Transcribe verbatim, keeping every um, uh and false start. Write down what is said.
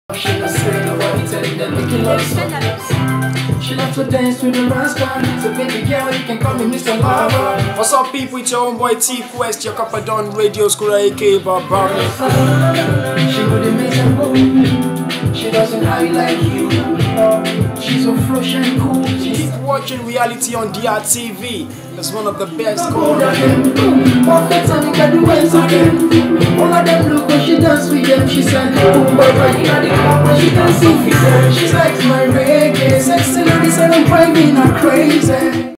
She not scared nobody telling them make it love song. She loves to dance with the rascal. So baby girl, you can call me Mister Lover. What's up people, it's your own boy Tquest, your Kappa Don Radio School aka Barbara. She would make a move. She doesn't hide like you. She's so fresh and cool. Keep watching reality on D R T V. That's one of the best. All of them look when she dance with them. She said, boom, boy, right in the club when she dance with them. She's like my reggae, sexy ladies and I'm driving her crazy.